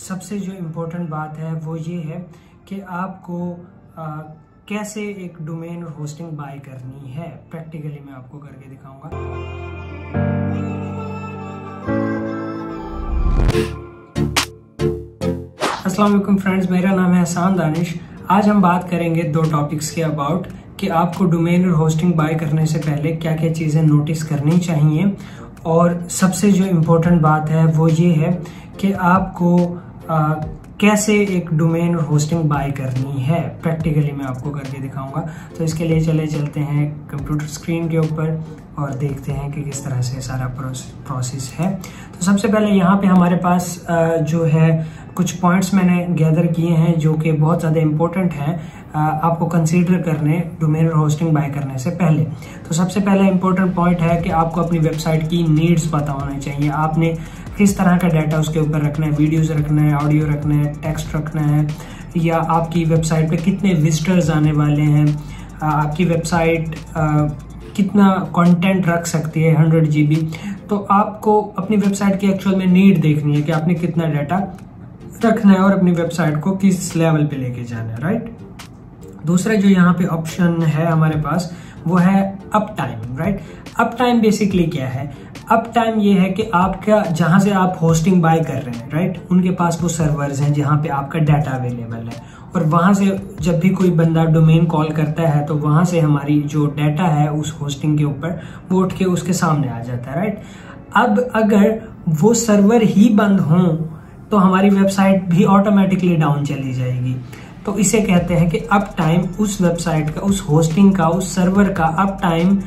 सबसे जो इम्पोर्टेंट बात है वो ये है कि आपको कैसे एक डोमेन और होस्टिंग बाय करनी है। प्रैक्टिकली मैं आपको करके दिखाऊंगा। अस्सलाम वालेकुम फ्रेंड्स, मेरा नाम है हसान दानिश। आज हम बात करेंगे दो टॉपिक्स के अबाउट कि आपको डोमेन और होस्टिंग बाय करने से पहले क्या क्या चीज़ें नोटिस करनी चाहिए, और सबसे जो इम्पोर्टेंट बात है वो ये है कि आपको कैसे एक डोमेन और होस्टिंग बाय करनी है। प्रैक्टिकली मैं आपको करके दिखाऊंगा। तो इसके लिए चलते हैं कंप्यूटर स्क्रीन के ऊपर और देखते हैं कि किस तरह से सारा प्रोसेस है। तो सबसे पहले यहाँ पे हमारे पास जो है कुछ पॉइंट्स मैंने गैदर किए हैं जो कि बहुत ज़्यादा इम्पोर्टेंट हैं आपको कंसीडर करने डोमेन और होस्टिंग बाय करने से पहले। तो सबसे पहला इम्पोर्टेंट पॉइंट है कि आपको अपनी वेबसाइट की नीड्स पता होना चाहिए। आपने किस तरह का डाटा उसके ऊपर रखना है, वीडियोस रखना है, ऑडियो रखना है, टेक्स्ट रखना है, या आपकी वेबसाइट पे कितने विजिटर्स आने वाले हैं, आपकी वेबसाइट कितना कंटेंट रख सकती है 100 GB। तो आपको अपनी वेबसाइट की एक्चुअल में नीड देखनी है कि आपने कितना डाटा रखना है और अपनी वेबसाइट को किस लेवल पे लेके जाना है, राइट। दूसरा जो यहाँ पे ऑप्शन है हमारे पास वो है uptime, right. Uptime basically क्या है? अप टाइम ये है कि आपका जहां से आप होस्टिंग बाय कर रहे हैं, राइट, उनके पास वो सर्वर्स हैं जहां पे आपका डाटा अवेलेबल है, और वहां से जब भी कोई बंदा डोमेन कॉल करता है तो वहां से हमारी जो डाटा है उस होस्टिंग के ऊपर वो उठ के उसके सामने आ जाता है, राइट। अब अगर वो सर्वर ही बंद हों तो हमारी वेबसाइट भी ऑटोमेटिकली डाउन चली जाएगी। तो इसे कहते हैं कि अप टाइम उस वेबसाइट का, उस होस्टिंग का, उस सर्वर का अप टाइम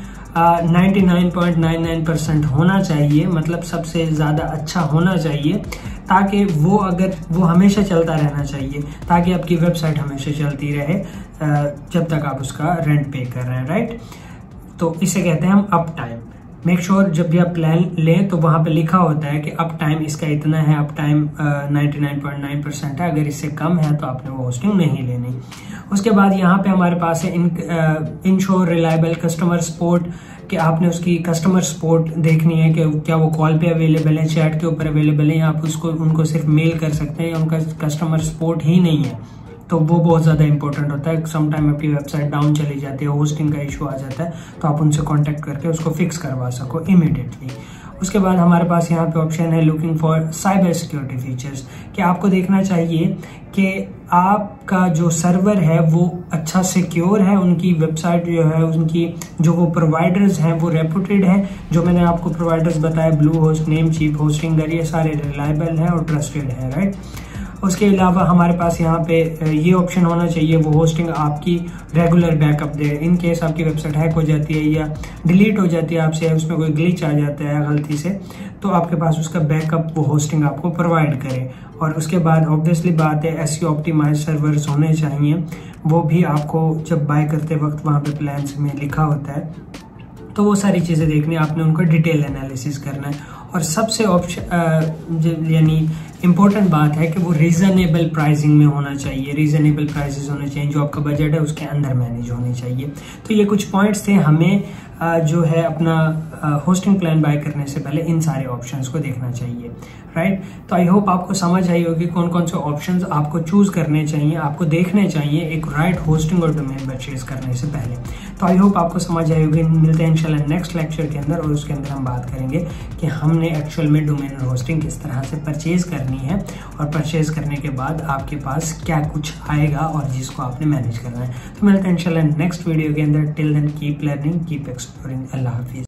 99.99% होना चाहिए, मतलब सबसे ज्यादा अच्छा होना चाहिए, ताकि वो हमेशा चलता रहना चाहिए, ताकि आपकी वेबसाइट हमेशा चलती रहे जब तक आप उसका रेंट पे कर रहे हैं, राइट। तो इसे कहते हैं हम अप टाइम। मेक श्योर जब भी आप प्लान लें तो वहां पे लिखा होता है कि अप टाइम इसका इतना है, अप टाइम 99.9% है। अगर इससे कम है तो आपने वो होस्टिंग नहीं लेनी। उसके बाद यहाँ पे हमारे पास है इंश्योर रिलायबल कस्टमर सपोर्ट, कि आपने उसकी कस्टमर सपोर्ट देखनी है कि क्या वो कॉल पे अवेलेबल है, चैट के ऊपर अवेलेबल है, या आप उनको सिर्फ मेल कर सकते हैं, या उनका कस्टमर सपोर्ट ही नहीं है। तो वो बहुत ज़्यादा इंपॉर्टेंट होता है। समटाइम आपकी वेबसाइट डाउन चली जाती है, होस्टिंग का इशू आ जाता है, तो आप उनसे कांटेक्ट करके उसको फिक्स करवा सको इमीडिएटली। उसके बाद हमारे पास यहाँ पे ऑप्शन है looking for cyber security features, कि आपको देखना चाहिए कि आपका जो सर्वर है वो अच्छा सिक्योर है, उनकी वेबसाइट जो है, उनकी जो वो प्रोवाइडर्स हैं वो रेपुटेड हैं। जो मैंने आपको प्रोवाइडर्स बताया, ब्लू होस्ट, नेमचीप, होस्टिंगर, ये सारे रिलायबल हैं और ट्रस्टेड है, राइट। उसके अलावा हमारे पास यहाँ पे ये ऑप्शन होना चाहिए, वो होस्टिंग आपकी रेगुलर बैकअप दे। इन केस आपकी वेबसाइट हैक हो जाती है या डिलीट हो जाती है आपसे, उसमें कोई ग्लिच आ जाता है गलती से, तो आपके पास उसका बैकअप वो होस्टिंग आपको प्रोवाइड करे। और उसके बाद ऑब्वियसली बात है एसईओ ऑप्टिमाइज्ड सर्वर्स होने चाहिए, वो भी आपको जब बाय करते वक्त वहाँ पे प्लान्स में लिखा होता है। तो वो सारी चीज़ें देखनी, आपने उनको डिटेल एनालिसिस करना है। और सबसे यानी इम्पोर्टेंट बात है कि वो रीजनेबल प्राइसिंग में होना चाहिए, रीजनेबल प्राइसेस होने चाहिए, जो आपका बजट है उसके अंदर मैनेज होनी चाहिए। तो ये कुछ पॉइंट्स थे हमें जो है अपना होस्टिंग प्लान बाय करने से पहले इन सारे ऑप्शंस को देखना चाहिए, राइट। तो आई होप आपको समझ आई होगी कौन कौन से ऑप्शंस आपको चूज करने चाहिए, आपको देखने चाहिए एक राइट होस्टिंग और डोमेन परचेज करने से पहले। तो आई होप आपको समझ आई होगी। मिलते हैं इंशाल्लाह नेक्स्ट लेक्चर के अंदर, और उसके अंदर हम बात करेंगे कि हमने एक्चुअल में डोमेन और होस्टिंग किस तरह से परचेज करनी है, और परचेज करने के बाद आपके पास क्या कुछ आएगा और जिसको आपने मैनेज करना है। तो मिलते हैं इंशाल्लाह नेक्स्ट वीडियो के अंदर। Till then keep learning, keep exploring. अल्लाह हाफिज।